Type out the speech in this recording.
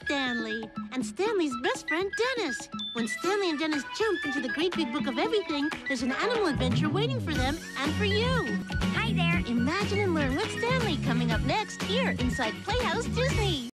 Stanley, and Stanley's best friend, Dennis. When Stanley and Dennis jump into the great big book of everything, there's an animal adventure waiting for them and for you. Hi there. Imagine and learn with Stanley coming up next here inside Playhouse Disney.